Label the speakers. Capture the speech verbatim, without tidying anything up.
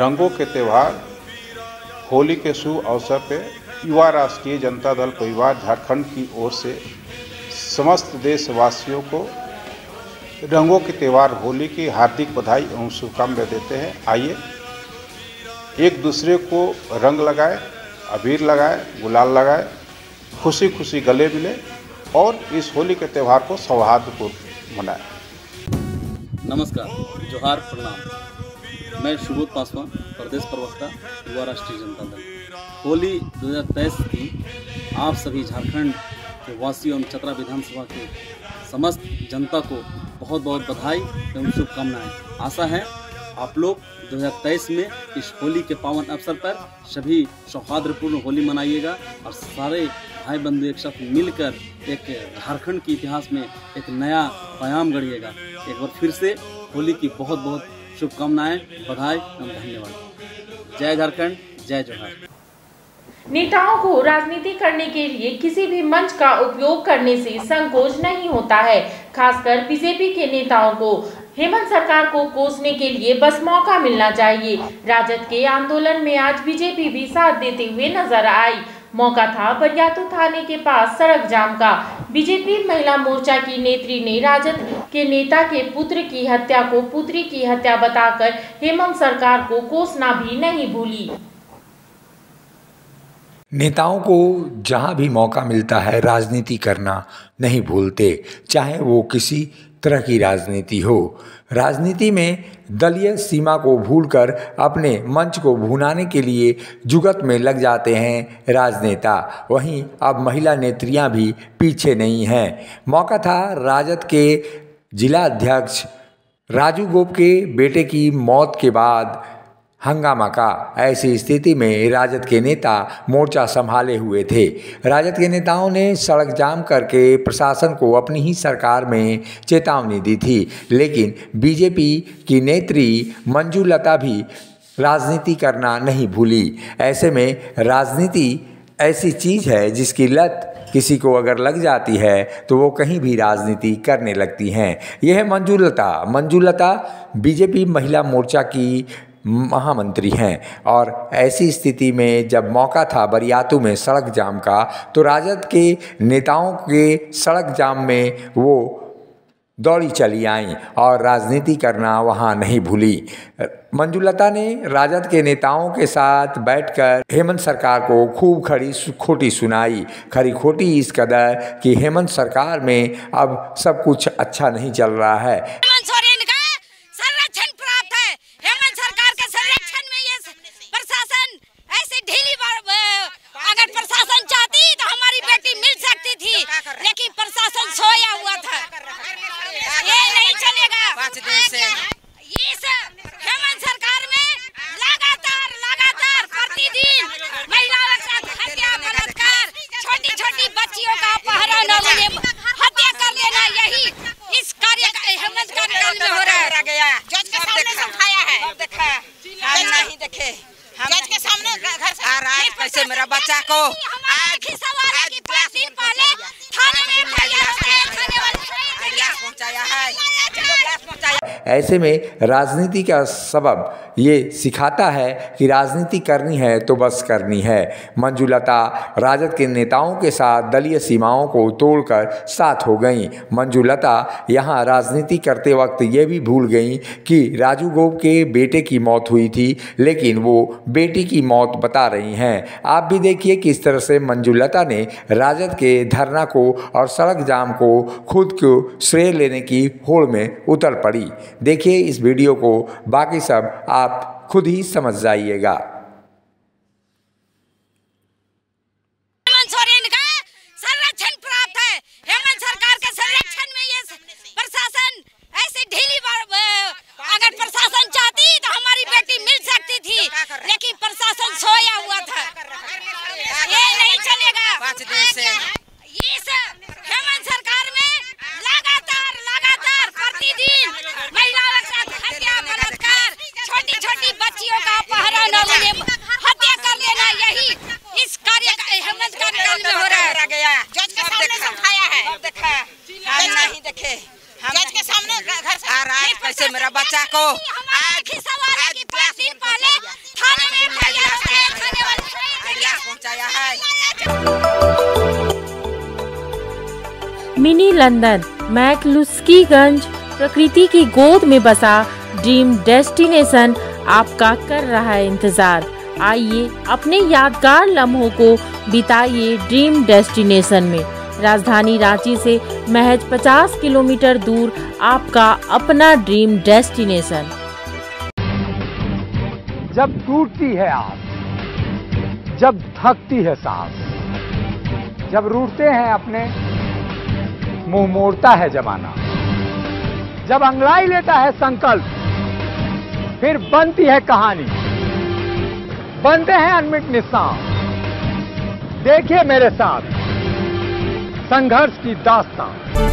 Speaker 1: रंगों के त्यौहार होली के शुभ अवसर पर युवा राष्ट्रीय जनता दल परिवार झारखंड की ओर से समस्त देशवासियों को रंगों के त्यौहार होली की हार्दिक बधाई एवं शुभकामनाएं देते हैं। आइए एक दूसरे को रंग लगाए, अबीर लगाए, गुलाल लगाए, खुशी खुशी गले मिले और इस होली के त्यौहार को सौहार्दपूर्ण मनाएं।
Speaker 2: नमस्कार, जोहार, प्रणाम। मैं सुबोध पासवान, प्रदेश प्रवक्ता युवा राष्ट्रीय जनता दल। होली दो हज़ार तेईस की आप सभी झारखंड के वासियों एवं चतरा विधानसभा के समस्त जनता को बहुत बहुत बधाई एवं शुभकामनाएं। आशा है आप लोग दो हज़ार तेईस में इस होली के पावन अवसर पर सभी सौहार्दपूर्ण होली मनाइएगा और सारे भाई बंधु एक साथ मिलकर एक झारखंड के इतिहास में एक नया पयाम गढ़िएगा। एक बार फिर से होली की बहुत बहुत शुभकामनाएं, बधाई एवं धन्यवाद। जय झारखंड, जय जोहार।
Speaker 3: नेताओं को राजनीति करने के लिए किसी भी मंच का उपयोग करने से संकोच नहीं होता है। खासकर बीजेपी के नेताओं को हेमंत सरकार को कोसने के लिए बस मौका मिलना चाहिए। राजद के आंदोलन में आज बीजेपी भी साथ देते हुए नजर आई। मौका था बरियातू थाने के पास सड़क जाम का। बीजेपी महिला मोर्चा की नेत्री ने राजद के नेता के पुत्र की हत्या को पुत्री की हत्या बताकर हेमंत सरकार को कोसना भी नहीं भूली।
Speaker 4: नेताओं को जहां भी मौका मिलता है राजनीति करना नहीं भूलते, चाहे वो किसी तरह की राजनीति हो। राजनीति में दलीय सीमा को भूलकर अपने मंच को भुनाने के लिए जुगत में लग जाते हैं राजनेता। वहीं अब महिला नेत्रियां भी पीछे नहीं हैं। मौका था राजद के जिला अध्यक्ष राजू गोप के बेटे की मौत के बाद हंगामा का। ऐसी स्थिति में राजद के नेता मोर्चा संभाले हुए थे। राजद के नेताओं ने सड़क जाम करके प्रशासन को अपनी ही सरकार में चेतावनी दी थी, लेकिन बीजेपी की नेत्री मंजू लता भी राजनीति करना नहीं भूली। ऐसे में राजनीति ऐसी चीज़ है जिसकी लत किसी को अगर लग जाती है तो वो कहीं भी राजनीति करने लगती हैं। यह है मंजू लता। मंजू लता बीजेपी महिला मोर्चा की महामंत्री हैं और ऐसी स्थिति में जब मौका था बरियातू में सड़क जाम का, तो राजद के नेताओं के सड़क जाम में वो दौड़ी चली आईं और राजनीति करना वहाँ नहीं भूली। मंजूलता ने राजद के नेताओं के साथ बैठकर हेमंत सरकार को खूब खड़ी खोटी सुनाई। खरी खोटी इस कदर कि हेमंत सरकार में अब सब कुछ अच्छा नहीं चल रहा है।
Speaker 5: लेकिन प्रशासन सोया हुआ था, ये नहीं चलेगा। पाँच दिन से इस हेमंत सरकार में लगातार लगातार प्रतिदिन महिलाओं के साथ हत्या, बलात्कार, छोटी छोटी बच्चियों का अपहरण और हत्या कर लेना, यही इस कार्य हेमंत कार्यकाल में हो रहा है। जज के सामने समझाया है, देखा हम नहीं देखे, जज के सामने घर से आ रहा है कैसे मेरा बच्चा को आज सवाल की पाँच दिन पहले
Speaker 4: ऐसे में राजनीति का सबब ये सिखाता है कि राजनीति करनी है तो बस करनी है। मंजूलता राजद के नेताओं के साथ दलीय सीमाओं को तोड़कर साथ हो गईं। मंजूलता यहाँ राजनीति करते वक्त ये भी भूल गईं कि राजू गोप के बेटे की मौत हुई थी, लेकिन वो बेटी की मौत बता रही हैं। आप भी देखिए किस तरह से मंजूलता ने राजद के धरना को और सड़क जाम को खुद को श्रेय लेने की होड़ में उतर पड़ी। देखिए इस वीडियो को, बाकी सब आप खुद ही समझ जाइएगा।
Speaker 5: हेमंत सोरेन का संरक्षण प्राप्त है। हेमंत सरकार के संरक्षण में ये प्रशासन ऐसे ढीली, अगर प्रशासन चाहती तो हमारी बेटी मिल सकती थी, लेकिन प्रशासन सोया हुआ था, ये नहीं चलेगा। पाँच दिन से इस हेमंत सरकार में लगातार लगातार प्रतिदिन महिलाओं के साथ हत्या, बलात्कार, छोटी छोटी बच्चियों का अपहरण और हत्या कर लेना, यही इस कार्य हेमंत कार्यकाल में हो रहा है। जज के सामने समझाया है, देखा हम नहीं देखे, जज के सामने घर से आ रहा है कैसे मेरा बच्चा को आज सवाल की पाँच दिन पहले
Speaker 3: मिनी लंदन, मैकलुस्कीगंज, प्रकृति की गोद में बसा ड्रीम डेस्टिनेशन आपका कर रहा है इंतजार। आइए अपने यादगार लम्हों को बिताइए ड्रीम डेस्टिनेशन में। राजधानी रांची से महज पचास किलोमीटर दूर आपका अपना ड्रीम डेस्टिनेशन।
Speaker 4: जब टूटती है आस, जब थकती है सांस, जब रूठते हैं अपने, मुंह मोड़ता है जमाना, जब अंगड़ाई लेता है संकल्प, फिर बनती है कहानी, बनते हैं अनमिट निशान। देखिए मेरे साथ संघर्ष की दास्तान।